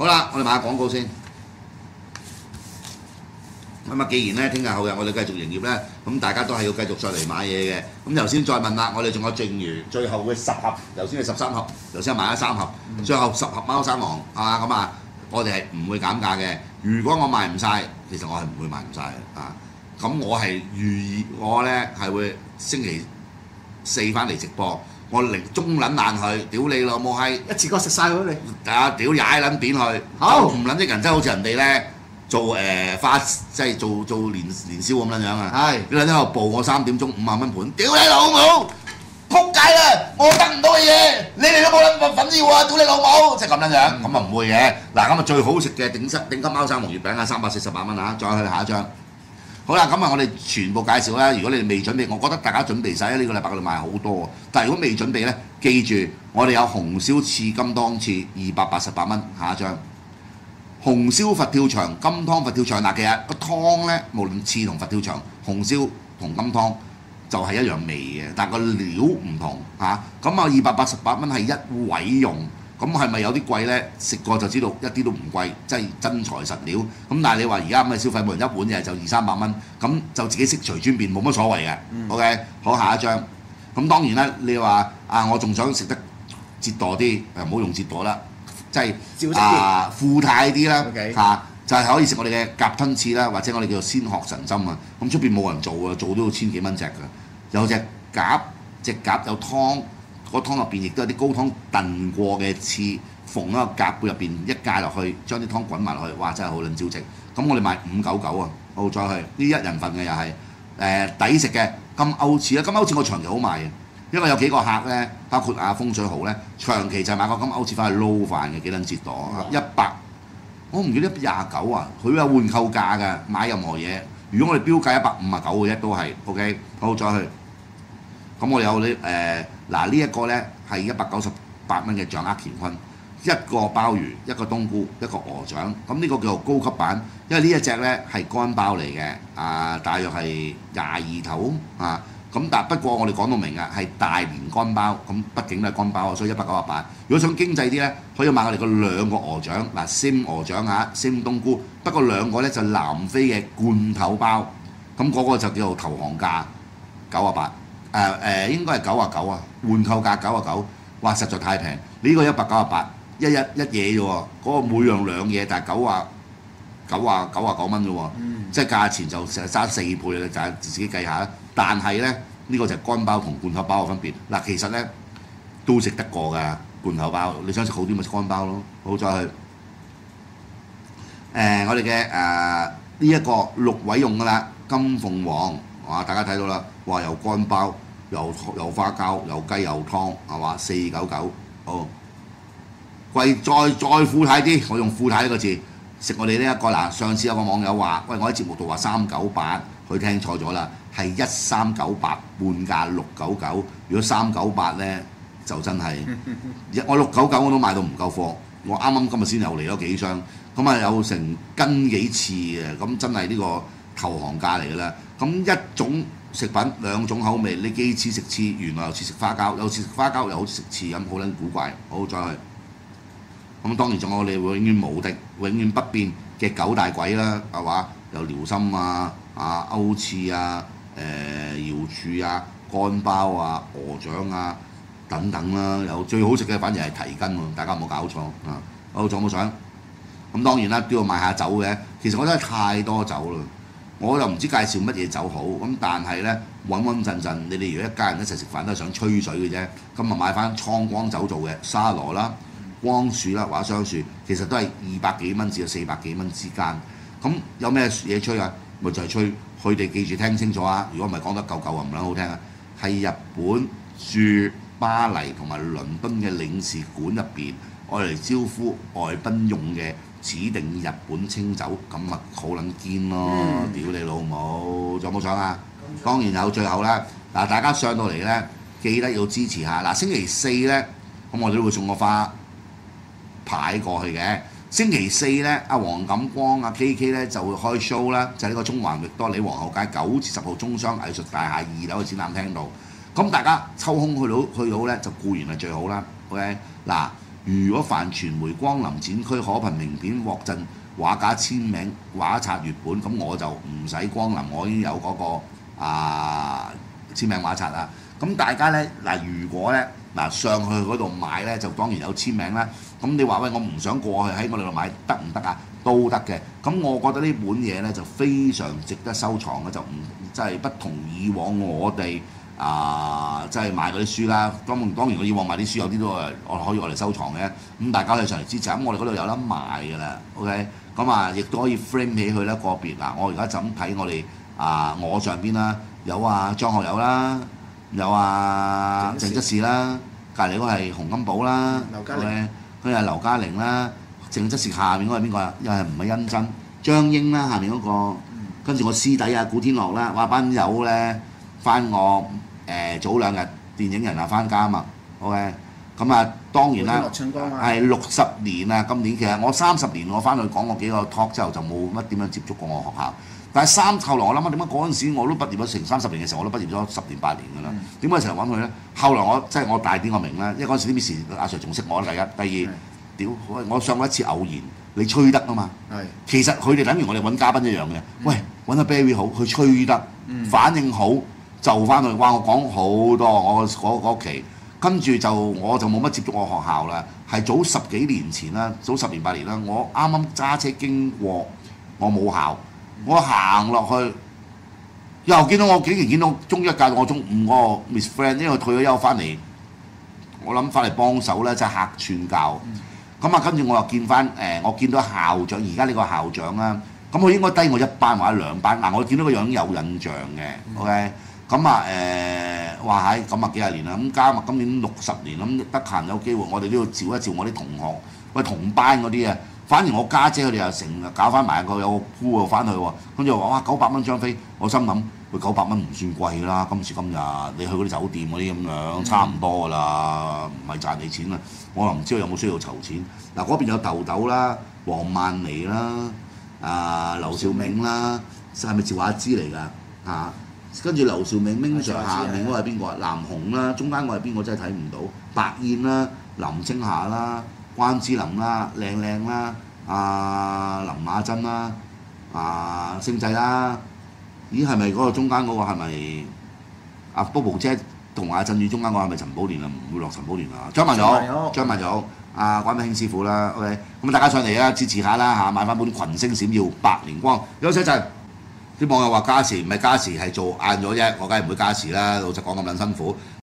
好啦，我哋買下廣告先。咁啊，既然咧聽日後日我哋繼續營業咧，咁大家都係要繼續上嚟買嘢嘅。咁頭先再問啦，我哋仲有剩餘最後嘅10盒，頭先係13盒，頭先買咗3盒，最後10盒貓山王啊，咁啊，我哋係唔會減價嘅。如果我賣唔晒，其實我係唔會賣唔晒嘅啊。咁我係我咧係會星期4翻嚟直播，我嚟中撚爛佢，屌你老母閪！ 一次過食晒佢你。 啊！屌踩撚扁佢， 好唔撚啲人真係好似人哋咧做花即係做年宵咁樣樣啊！ 係你撚喺度報我3點鐘50蚊盤，屌你老母！撲街啦！我得唔到嘅嘢，你哋都冇撚份要啊！屌你老母！即係咁樣樣，咁啊唔會嘅。嗱，咁啊最好食嘅頂級貓山王月餅啊，348蚊啊！再去下一張。好啦，咁啊我哋全部介紹啦。如果你哋未準備，我覺得大家準備晒呢個禮拜我哋賣好多。但係如果未準備咧，記住我哋有紅燒翅金湯翅288蚊，下一張。紅燒佛跳牆、金湯佛跳牆嗱，其實個湯咧，無論翅同佛跳牆、紅燒同金湯就係一樣味嘅，但係個料唔同嚇。咁啊288蚊係一位用，咁係咪有啲貴咧？食過就知道一啲都唔貴，即係真材實料。咁但係你話而家咁嘅消費，每人一碗嘢就200-300蚊，咁就自己識隨尊便冇乜所謂嘅。OK， 好，下一張。咁當然啦，你話我仲想食得折墮啲，唔好用折墮啦。即係富態啲啦嚇，就係可以食我哋嘅甲吞翅啦，或者我哋叫做鮮殼神針啊。咁出邊冇人做啊，做都要1000幾蚊隻㗎。有隻鴿有湯，個湯入邊亦都有啲高湯燉過嘅翅，縫喺個鴿背入邊一戒落去，將啲湯滾埋落去，哇！真係好撚招值。咁我哋賣599啊，好再去呢一人份嘅又係抵食嘅金鈎翅啦。金鈎翅我長期好賣嘅。因為有幾個客咧，包括風水豪咧，長期就係買個金鈎翅翻去撈飯嘅，幾撚折墮100，我唔記得129啊，佢有換購價㗎，買任何嘢。如果我哋標價159嘅啫，都係 OK。好，再去。咁我哋有呢呢一個咧係198蚊嘅掌握乾坤，一個鮑魚，一個冬菇，一個鵝掌。咁呢個叫做高級版，因為呢一隻咧係乾鮑嚟嘅，大約係22頭啊。咁但不過我哋講到明啊，係大連乾鮑，咁畢竟都係乾鮑，所以198。如果想經濟啲咧，可以買我哋個2個鵝掌，鮮鵝掌鮮冬菇。不過2個咧就南非嘅罐頭鮑，咁嗰個就叫做投行價98，應該係99啊，換購價99，哇實在太平！呢個198，一嘢啫喎，嗰個每樣2嘢，但係99蚊啫喎，即係價錢就成日爭4倍啦，就係自己計下啦。但係咧，呢個就係乾鮑同罐頭鮑嘅分別。嗱，其實咧都食得過㗎罐頭鮑，你想食好啲咪食乾鮑咯。好，再去我哋嘅呢一個6位用㗎啦，金鳳凰哇，大家睇到啦，哇又乾鮑又花膠又雞又湯係嘛，499好貴再富態啲，我用富態呢個字食我哋呢一個嗱。上次有個網友話，喂，我喺節目度話398，佢聽錯咗啦。係1398半價699，如果398咧就真係我699我都買到唔夠貨，我啱啱今日先又嚟咗幾箱，咁啊有成斤幾次嘅，咁真係呢個投行價嚟㗎啦。咁一種食品2種口味，你既似食翅，原來又似食花膠，又似食花膠又好似食翅咁，好撚古怪。好，再去。咁當然仲有我哋永遠無敵、永遠不變嘅9大簋啦，係嘛？有遼參歐翅瑤柱乾鮑鵝掌等等啦，有最好食嘅反而係蹄筋喎，大家唔好搞錯啊！好，仲有冇相？咁當然啦，都要買下酒嘅。其實我真係太多酒啦，我又唔知介紹乜嘢酒好。咁但係咧穩穩陣陣，你哋如果一家人一齊食飯都係想吹水嘅啫。咁啊買翻蒼光酒做嘅沙羅啦、光樹啦或者雙樹，其實都係200幾蚊至到400幾蚊之間。咁有咩嘢吹啊？咪就係吹。佢哋記住聽清楚啊！如果唔係講得夠唔撚好聽啊，係日本駐巴黎同埋倫敦嘅領事館入邊，愛嚟招呼外賓用嘅指定日本清酒，咁咪好撚堅咯！屌你老母！仲有冇相啊？當然有，最後啦，嗱大家上到嚟咧，記得要支持下。嗱星期4咧，咁我哋都會送個花牌過去嘅。星期4咧，阿黃錦光KK 咧就會開 show 啦，就係呢個中環域多利皇后街9至10號中商藝術大廈2樓嘅展覽廳度。咁大家抽空去到咧就固然係最好啦。OK 嗱， 如果凡傳媒光臨展區，可憑名片獲贈畫家簽名畫冊月本，咁我就唔使光臨，我已經有嗰、個簽名畫冊啦。咁大家咧嗱，如果咧上去嗰度買咧，就當然有簽名啦。咁你話喂，我唔想過去喺我哋度買得唔得啊？都得嘅。咁我覺得呢本嘢咧就非常值得收藏嘅，就唔即係不同以往我哋即係買嗰啲書啦。當然我以往買啲書有啲都係我可以攞嚟收藏嘅。咁大家可以上嚟支持。咁我哋嗰度有得賣㗎啦。OK，咁亦都可以 frame 起佢啦。個別我而家就咁睇我哋我上邊啦，有張學友啦。有鄭則仕啦，隔離嗰個係洪金寶啦，佢係劉嘉玲啦，鄭則仕下面嗰個係邊個啊？又係唔係甄珍？張英啦，下面嗰個，跟住我師弟古天樂啦，哇班友咧翻我早2日電影人翻家啊嘛 ，OK， 咁當然啦，係60年啊，今年其實我30年我翻去講過幾個 talk 之後就冇乜點樣接觸過我學校。但係後來我諗下點解嗰陣時我都畢業咗成30年嘅時候，我都畢業咗10年8年㗎啦。點解成日揾佢咧？後來我大啲我明啦，因為嗰陣時啲 Miss 阿 Sir 仲識我啦，第一，第二，屌我上過一次偶然，你吹得啊嘛。其實佢哋等於我哋揾嘉賓一樣嘅。喂，揾阿 Barry 好，佢吹得，反應好就翻去。哇！我講好多我嗰期，跟住我就冇乜接觸我學校啦。係早10幾年前啦，早10年8年啦，我啱啱揸車經過我母校。我行落去，又竟然見到中一屆我中5個 Miss Friend， 因為佢退咗休翻嚟，我諗翻嚟幫手咧，即係客串教。跟住我又見翻我見到校長，而家呢個校長啦，咁佢應該低我1班或者2班。我見到個樣有印象嘅 ，OK， 話喺幾廿年啦，咁加埋今年60年，咁得閒有機會，我哋都要照一照我啲同學，喂同班嗰啲啊。反而我家姐佢哋又成日搞翻埋有個鋪翻去喎，跟住話哇900蚊張飛，我心諗佢900蚊唔算貴啦，今時今日你去嗰啲酒店嗰啲咁樣差唔多㗎啦，唔係賺你錢啦。我又唔知佢有冇需要籌錢。嗰邊有豆豆啦、黃曼妮啦、劉兆銘啦，係咪趙雅芝嚟㗎？跟住劉兆銘 Ming Sir 下面嗰個係邊個啊？南紅啦，中間嗰個係邊個真係睇唔到。白燕啦、林青霞啦。關之琳啦、靚靚啦、林雅珍啦、星仔啦，咦係咪嗰個中間嗰個係咪Bobo 姐同振宇中間嗰個係咪陳寶蓮啊？唔會落陳寶蓮啊？張曼玉、關美興師傅啦 ，OK， 咁大家上嚟啦，支持下啦買翻本《群星閃耀百年光》。休息一陣，啲網友話加時唔係加時係做晏咗啫，我梗係唔會加時啦，老實講咁撚辛苦。